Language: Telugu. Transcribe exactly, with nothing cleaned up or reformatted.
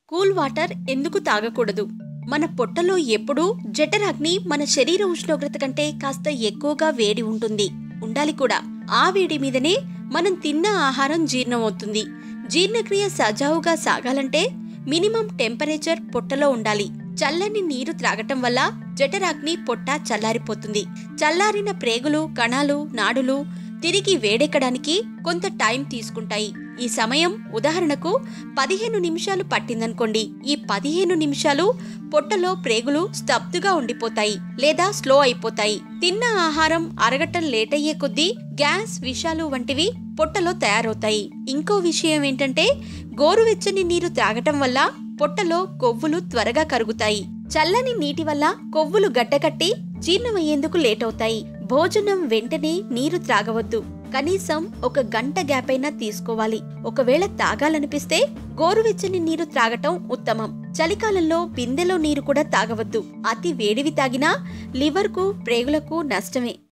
కూల్ వాటర్ ఎందుకు తాగకూడదు? మన పొట్టలో ఎప్పుడూ జఠరాగ్ని మన శరీర ఉష్ణోగ్రత కంటే కాస్త ఎక్కువగా వేడి ఉంటుంది, ఉండాలి కూడా. ఆ వేడి మీదనే మనం తిన్న ఆహారం జీర్ణమవుతుంది. జీర్ణక్రియ సజావుగా సాగాలంటే మినిమం టెంపరేచర్ పొట్టలో ఉండాలి. చల్లని నీరు త్రాగటం వల్ల జఠరాగ్ని పొట్ట చల్లారిపోతుంది. చల్లారిన ప్రేగులు, కణాలు, నాడులు తిరిగి వేడెక్కడానికి కొంత టైం తీసుకుంటాయి. ఈ సమయం ఉదాహరణకు పదిహేను నిమిషాలు పట్టిందనుకోండి. ఈ పదిహేను నిమిషాలు పొట్టలో ప్రేగులు స్తబ్దుగా ఉండిపోతాయి లేదా స్లో అయిపోతాయి. తిన్న ఆహారం అరగటం లేట్ అయ్యే కొద్దీ గ్యాస్, విషాలు వంటివి పొట్టలో తయారవుతాయి. ఇంకో విషయం ఏంటంటే గోరువెచ్చని నీరు త్రాగటం వల్ల పొట్టలో కొవ్వులు త్వరగా కరుగుతాయి. చల్లని నీటి వల్ల కొవ్వులు గడ్డకట్టి జీర్ణమయ్యేందుకు లేట్ అవుతాయి. భోజనం వెంటనే నీరు త్రాగవద్దు. కనీసం ఒక గంట గ్యాప్ అయినా తీసుకోవాలి. ఒకవేళ తాగాలనిపిస్తే గోరువెచ్చని నీరు త్రాగటం ఉత్తమం. చలికాలంలో బిందెలో నీరు కూడా తాగవద్దు. అతి వేడివి తాగినా లివర్కు, ప్రేగులకు నష్టమే.